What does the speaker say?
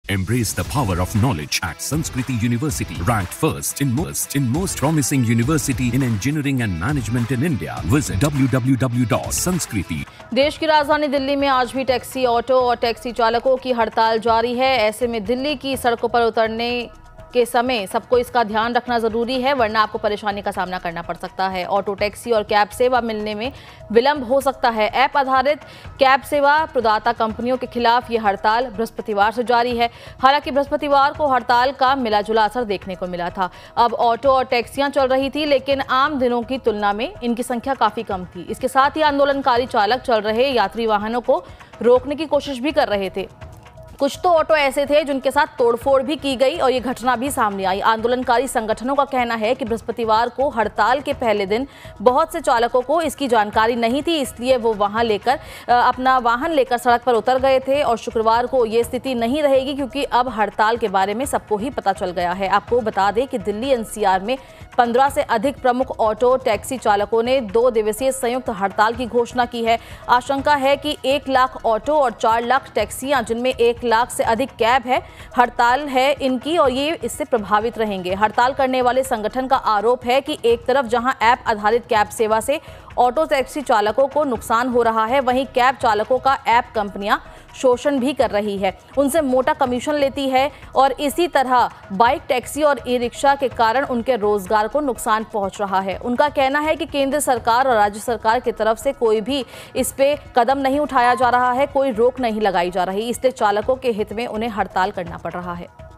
Embrace the power of knowledge at Sanskriti University, ranked first in most promising university in engineering and management in India. Visit www.sanskriti. देश की राजधानी दिल्ली में आज भी taxi, auto और taxi चालकों की हड़ताल जारी है। ऐसे में दिल्ली की सड़कों पर उतरने के समय सबको इसका ध्यान रखना जरूरी है, वरना आपको परेशानी का सामना करना पड़ सकता है। ऑटो, टैक्सी और कैब सेवा मिलने में विलंब हो सकता है। ऐप आधारित कैब सेवा प्रदाता कंपनियों के खिलाफ ये हड़ताल बृहस्पतिवार से जारी है। हालांकि बृहस्पतिवार को हड़ताल का मिला-जुला असर देखने को मिला था। अब ऑटो और टैक्सियां चल रही थी, लेकिन आम दिनों की तुलना में इनकी संख्या काफी कम थी। इसके साथ ही आंदोलनकारी चालक चल रहे यात्री वाहनों को रोकने की कोशिश भी कर रहे थे। कुछ तो ऑटो ऐसे थे जिनके साथ तोड़फोड़ भी की गई और ये घटना भी सामने आई। आंदोलनकारी संगठनों का कहना है कि बृहस्पतिवार को हड़ताल के पहले दिन बहुत से चालकों को इसकी जानकारी नहीं थी, इसलिए वो अपना वाहन लेकर सड़क पर उतर गए थे और शुक्रवार को ये स्थिति नहीं रहेगी, क्योंकि अब हड़ताल के बारे में सबको ही पता चल गया है। आपको बता दें कि दिल्ली एनसीआर में 15 से अधिक प्रमुख ऑटो टैक्सी चालकों ने 2 दिवसीय संयुक्त हड़ताल की घोषणा की है। आशंका है कि 1 लाख ऑटो और 4 लाख टैक्सियां, जिनमें 1 लाख से अधिक कैब है, हड़ताल है इनकी और ये इससे प्रभावित रहेंगे। हड़ताल करने वाले संगठन का आरोप है कि एक तरफ जहां ऐप आधारित कैब सेवा से ऑटो टैक्सी चालकों को नुकसान हो रहा है, वहीं कैब चालकों का ऐप कंपनियां शोषण भी कर रही है, उनसे मोटा कमीशन लेती है और इसी तरह बाइक, टैक्सी और ई रिक्शा के कारण उनके रोजगार को नुकसान पहुंच रहा है। उनका कहना है कि केंद्र सरकार और राज्य सरकार की तरफ से कोई भी इस पे कदम नहीं उठाया जा रहा है, कोई रोक नहीं लगाई जा रही, इसलिए चालकों के हित में उन्हें हड़ताल करना पड़ रहा है।